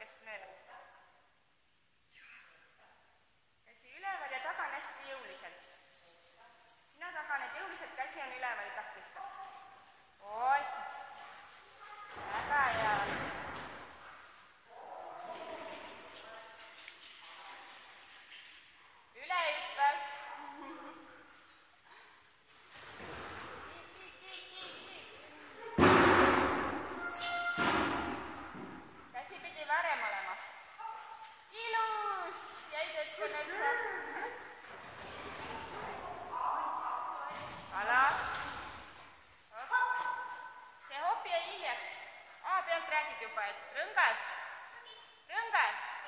põlvest mööda. Käsi üleval ja tagan hästi jõuliselt. Sina taganed jõuliselt, käsi on üleval, takistab. Oot. Väga hea. Üle hüppas. Käsi pidi varem olema. Ilus! Jäid ette metsa. Ala. See hopp jäi hiljaks. A pealt räägid juba, et rõngas. Rõngas.